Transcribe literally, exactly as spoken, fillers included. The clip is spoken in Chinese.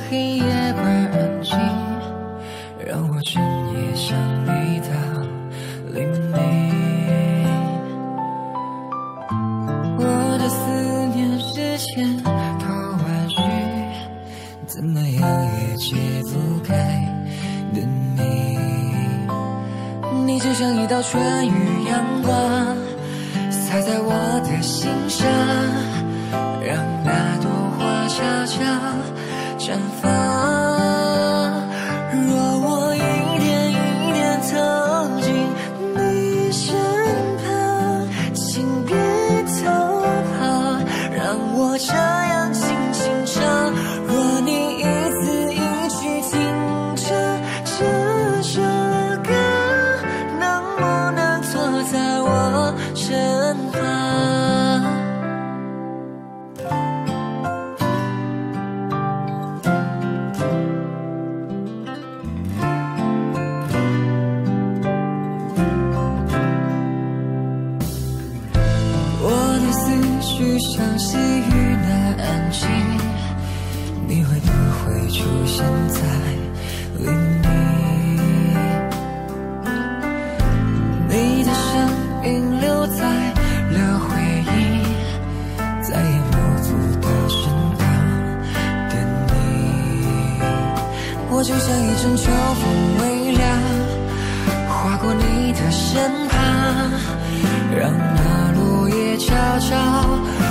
黑夜般安静，让我整夜想你到黎明。我的思念之前头万绪，怎么样也解不开的谜。你就像一道春雨阳光，洒在我的心上，让那朵花悄悄绽放。若我一点一点走进你身旁，请别逃跑，让我这样轻轻唱。若你一字一句听着这首歌，能不能坐在我身旁？我的思绪像细雨那安静，你会不会出现在黎明？你的声音留在了回忆，再也摸不到身旁的你。我就像一阵秋风微凉，划过你的身旁，让那落叶悄悄